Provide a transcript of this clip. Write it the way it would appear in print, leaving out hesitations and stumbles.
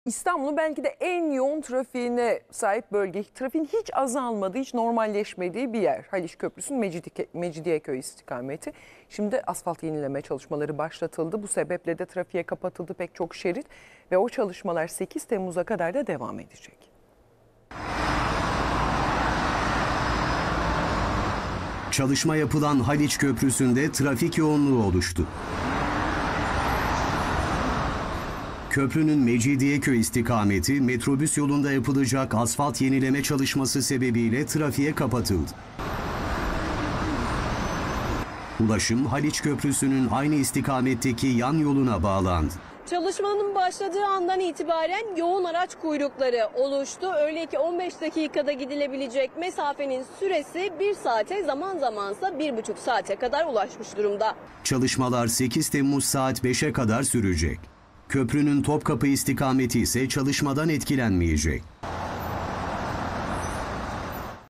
İstanbul'un belki de en yoğun trafiğine sahip bölge. Trafiğin hiç azalmadığı, hiç normalleşmediği bir yer. Haliç Köprüsü'nün Mecidiyeköy istikameti. Şimdi asfalt yenileme çalışmaları başlatıldı. Bu sebeple de trafiğe kapatıldı pek çok şerit ve o çalışmalar 8 Temmuz'a kadar da devam edecek. Çalışma yapılan Haliç Köprüsü'nde trafik yoğunluğu oluştu. Köprünün Mecidiyeköy istikameti metrobüs yolunda yapılacak asfalt yenileme çalışması sebebiyle trafiğe kapatıldı. Ulaşım Haliç Köprüsü'nün aynı istikametteki yan yoluna bağlandı. Çalışmanın başladığı andan itibaren yoğun araç kuyrukları oluştu. Öyle ki 15 dakikada gidilebilecek mesafenin süresi 1 saate, zaman zamansa 1,5 saate kadar ulaşmış durumda. Çalışmalar 8 Temmuz saat 5'e kadar sürecek. Köprünün Topkapı istikameti ise çalışmadan etkilenmeyecek.